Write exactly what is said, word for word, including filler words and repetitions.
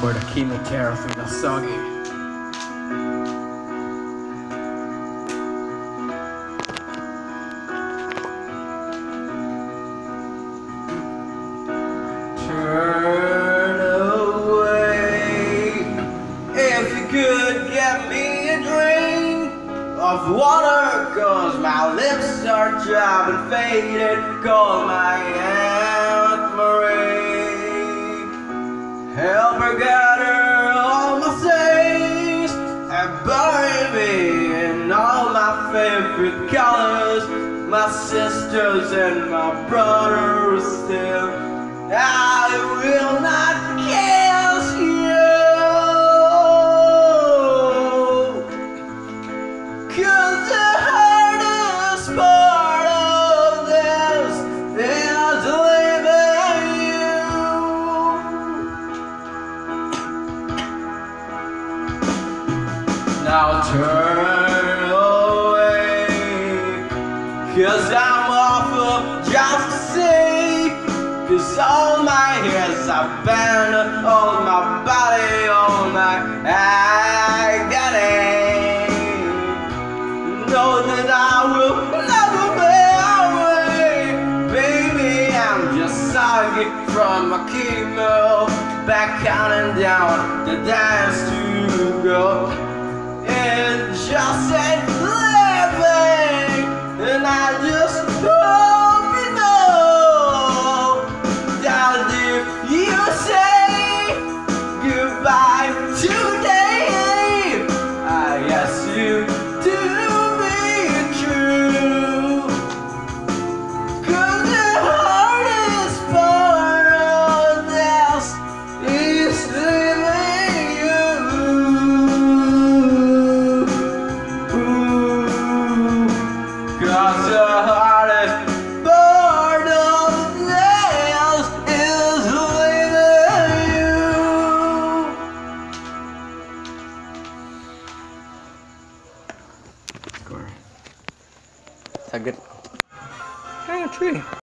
for the chemotherapy na soggy. Turn away if you could get me a drink of water, cause my lips are dry and faded. Call my Aunt Marie, help her gather all my things and bury me in all my favorite colors. My sisters and my brothers still, I will not kiss you, 'cause the hardest part of this is leaving you. Now turn away, 'cause I'm awful just to see. 'Cause all my hairs are bent, all my body, all my agony. Know that I will never be away. Baby, I'm just soggy from my chemo, back counting down the days to go. It just ain't living, and I just hope you know that if you say goodbye today, I ask you to be true. 'Cause the hardest part of this is leaving you. Ooh. 'Cause the hardest part of this is leaving you. Score. Saglit. Ay, tree.